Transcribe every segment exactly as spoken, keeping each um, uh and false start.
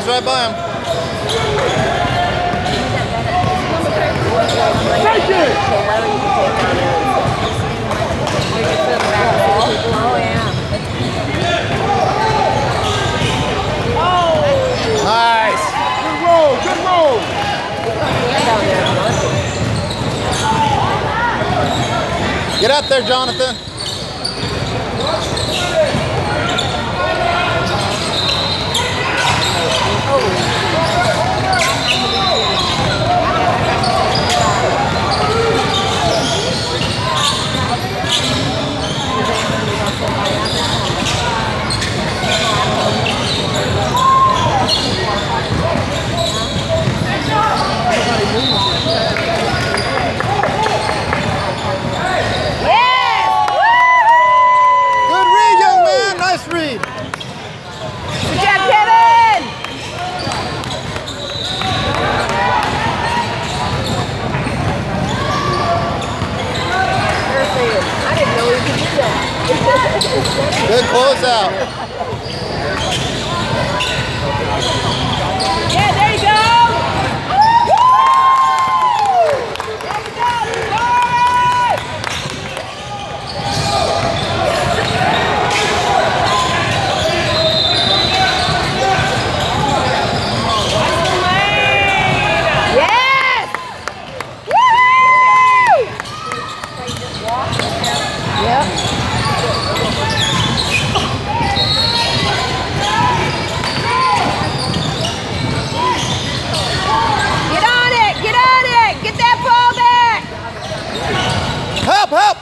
Stays right by him. Take it! Oh, yeah. Nice. Good roll, good roll. Get up there, Jonathan. Good read, young man. Nice read. Good job, Kevin! I didn't know he could do that. Good closeout. Yeah, there you go! Help, help!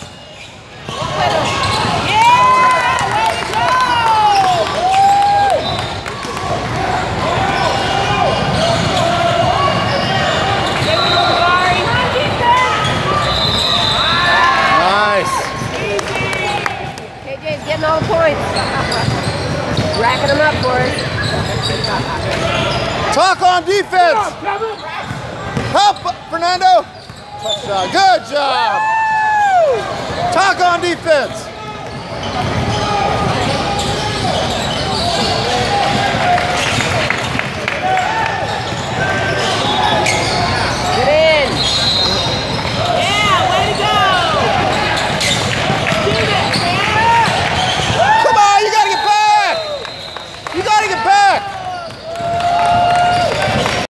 Nice. K J's getting all the points. Racking them up for us. Talk on defense. Help, Fernando. Touchdown. Good job. Talk on defense.